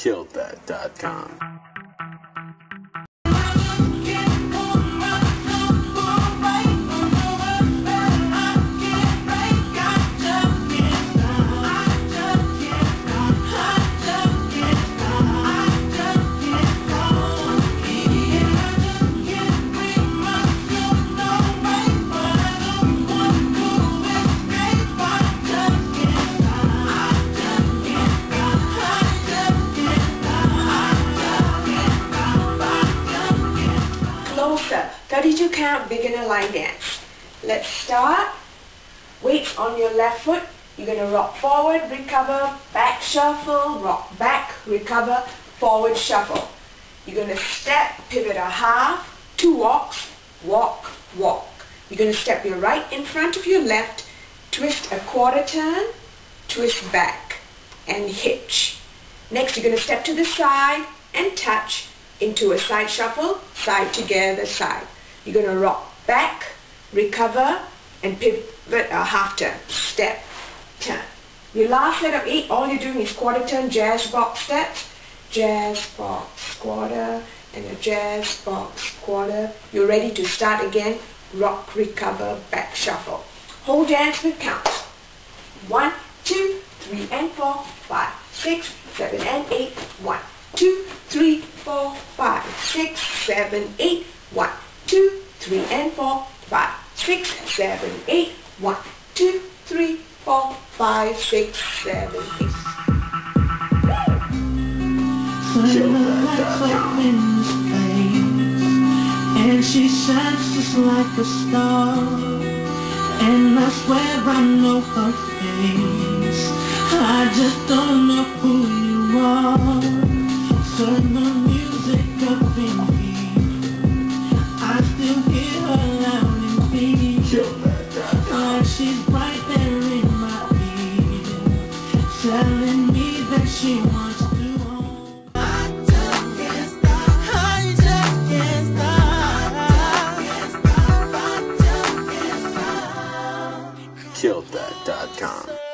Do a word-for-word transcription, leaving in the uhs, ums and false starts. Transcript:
killed that dot com. thirty-two count beginner line dance. Let's start. Weights on your left foot. You're going to rock forward, recover, back shuffle, rock back, recover, forward shuffle. You're going to step, pivot a half, two walks, walk, walk. You're going to step your right in front of your left, twist a quarter turn, twist back, and hitch. Next you're going to step to the side and touch into a side shuffle, side together, side. You're going to rock back, recover, and pivot a half turn, step, turn. Your last set of eight, all you're doing is quarter turn jazz box steps, jazz box quarter, and a jazz box quarter. You're ready to start again, rock, recover, back shuffle. Whole dance with counts. One, two, three and four, five, six, seven and eight. One, two, three, four, five, six, seven, eight. One, two, three and four, five, six, seven, eight. One, two, three, four, five, six, seven, eight. And she shines just like a star, and I swear I know her face. I just don't know who you are. Turn the music up in here, I still hear her loud and clear. Like she's right there in my ear, telling me that she wants to home. I just can't stop, I just can't stop, I just can't stop, I just can't stop. killed that dot com.